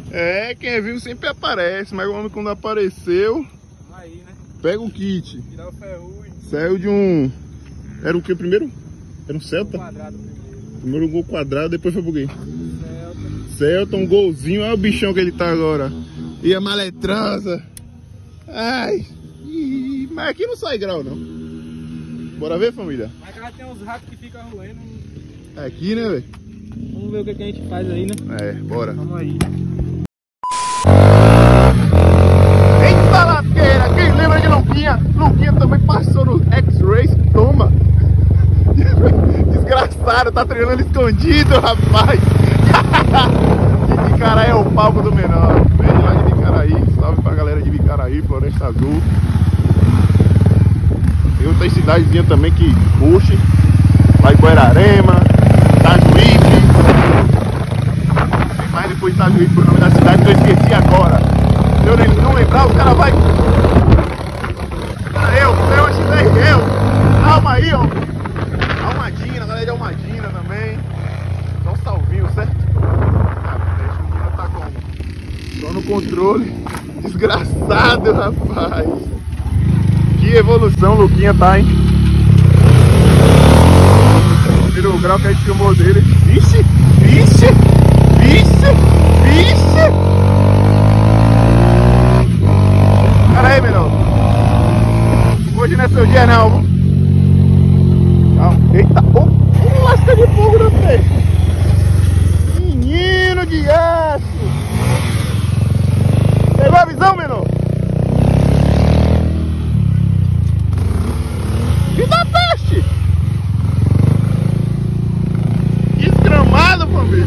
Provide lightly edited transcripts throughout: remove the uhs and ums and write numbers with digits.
É, quem é vivo sempre aparece, mas o homem quando apareceu, Aí, né? pega o kit. Tirar o ferrugem. Saiu de um... Era o que primeiro? Era um Celta? Quadrado primeiro. Primeiro um Gol quadrado, depois foi pro quê? Celta. Celta, um golzinho. Olha o bichão que ele tá agora. E a maletrança. Ai. Mas aqui não sai grau, não. Bora ver, família? Mas já tem uns ratos que ficam roendo. Aqui, né, velho? Vamos ver o que a gente faz aí, né? É, bora. Vamos aí. Eita lasqueira! Quem lembra de Luquinha? Luquinha também passou no X-Race. Toma! Desgraçado, tá treinando escondido, rapaz! De Bicaraí é o palco do menor. Vem lá de Bicaraí. Salve pra galera de Bicaraí, Floresta Azul. Tem outras cidadezinhas também que puxe. Lá em Guararema, Itajuípe. Tem mais depois de Itajuípe, o nome da cidade que eu esqueci agora. Se eu não lembrar, o cara vai. Eu calma aí, ó. Almadina, a galera de Almadina também. Só um salvinho, certo? A tá como? Só no controle. Desgraçado, rapaz. Que evolução o Luquinha tá, hein? Primeiro grau que a gente filmou dele. Vixe, vixe, vixe, vixe. Pera aí, menor. Hoje não é seu dia, não. Calma. Eita, oh, lasca de fogo no peixe. Menino de aço. Pegou a visão, menor? E da peste? Desgramado, família.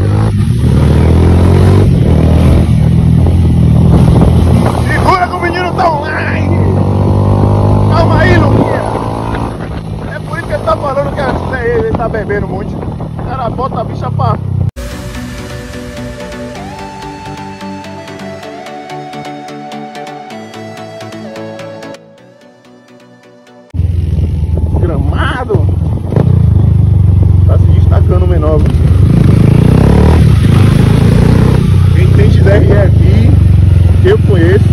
Segura que o menino tá online. Calma aí, Luquinha. É por isso que ele tá falando que ele tá bebendo muito. O cara bota a bicha pra... Gramado. Tá se destacando o menor. Quem tem XRE aqui, que eu conheço,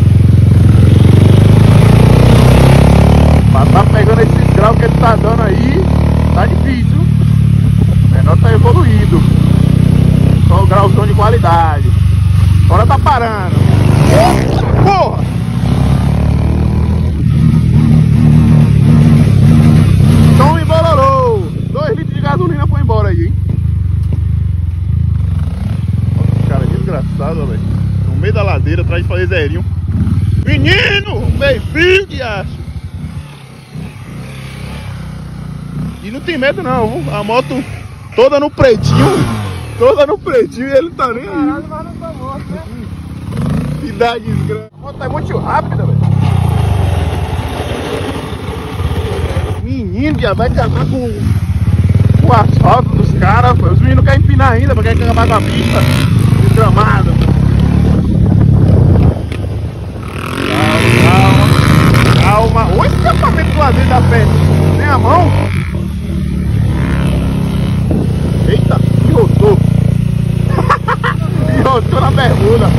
pra tá pegando esses graus que ele tá dando aí, tá difícil. O menor tá evoluído. Só o grauzão de qualidade. Agora tá parando. Porra! Tom e bolorô. 2 litros de gasolina foi embora aí, hein? Nossa, cara, desgraçado, velho. No meio da ladeira, atrás de fazer zerinho. Menino! Meio fio de aço. E não tem medo não, a moto toda no pretinho. Toda no pretinho e ele tá nem aí. Caralho, mas não tá morto, né? Que dá desgraça. A moto é muito rápida, velho. Menino, já vai acabar com o asfalto dos caras. Os meninos querem empinar ainda, porque quer acabar com a pista. Desgramado. Calma. Olha esse escapamento do ladeiro da pé. Tem a mão. Eita, enrotou. Enrotou na bermuda.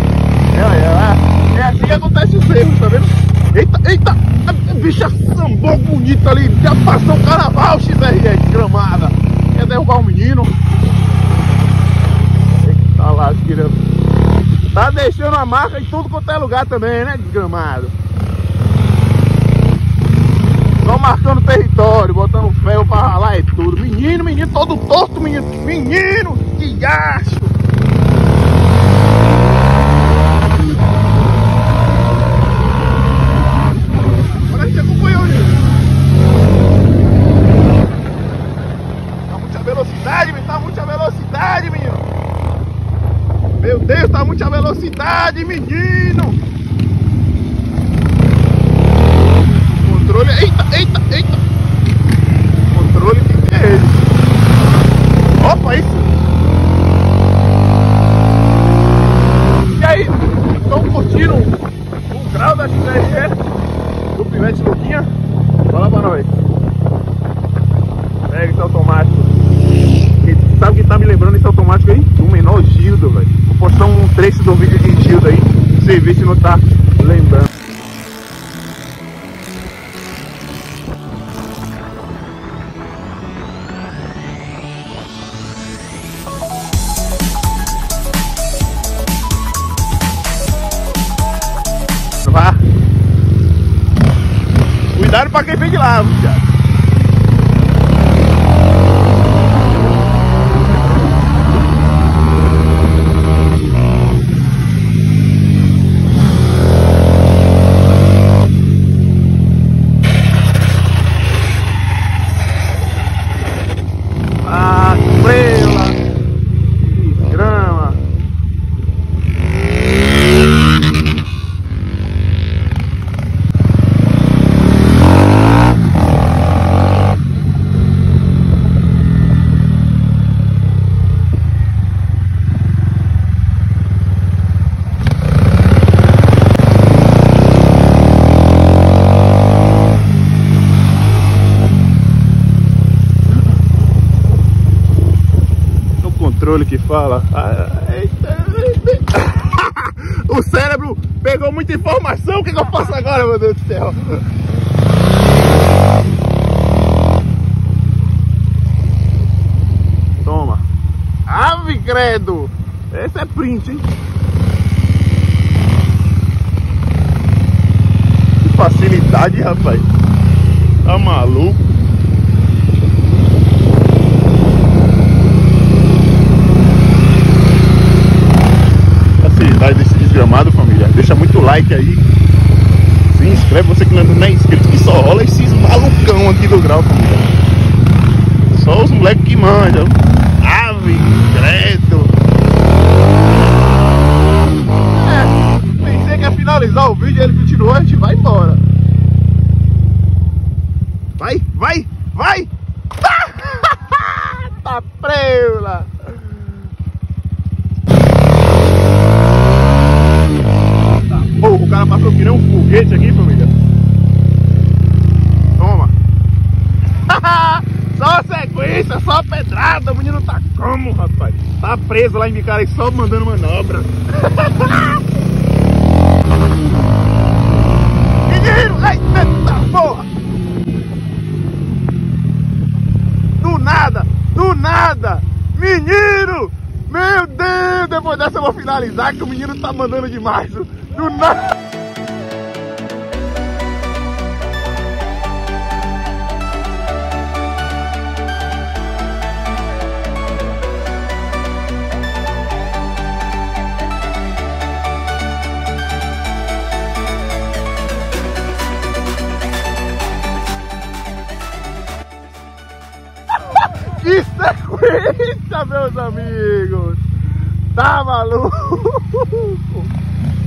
É assim que acontece os erros, tá vendo? Eita, eita. A bicha sambou bonita ali. Já passou o carnaval, XRE, desgramada. Quer derrubar o menino. Eita lasqueira. Tá deixando a marca em tudo quanto é lugar também, né? Desgramado. Só marcando território, botando ferro pra ralar e tudo. Menino, menino, todo torto, menino. Menino, que acho. Olha que você acompanhou, gente. Tá muita velocidade, menino. Tá muita velocidade, menino. Meu Deus, tá muita velocidade, menino. Controle, eita, eita, eita. Controle tem que ter ele. Opa, isso. E aí, estão curtindo o grau da XRE do Pivete Luquinha? Fala pra nós. Pega esse automático. Sabe o que tá me lembrando esse automático aí? Do menor Gildo, velho. Proporção um trecho do vídeo de Gilda aí, você vê se não tá lembrando. Vá. Cuidado pra quem vem de lá, Thiago. Que fala. O cérebro pegou muita informação. O que eu faço agora, meu Deus do céu? Toma. Ave credo. Esse é print, hein? Que facilidade, rapaz. Tá maluco? Desse desgramado, família, deixa muito like aí, se inscreve você que não é inscrito, que só rola esses malucão aqui do grau, família. Só os moleques que manjam. Ave credo. Pensei que ia finalizar o vídeo e ele continuou, a gente vai embora. Vai, vai, vai. Tá preula. Oh, o cara passou que nem um foguete aqui, família. Toma. Só sequência, só pedrada. O menino tá como, rapaz? Tá preso lá em Bicaré só mandando manobra. Menino, eita porra. Do nada. Menino. Meu Deus, depois dessa eu vou finalizar que o menino tá mandando demais. Do nada. Que sequência, meus amigos. Tá maluco?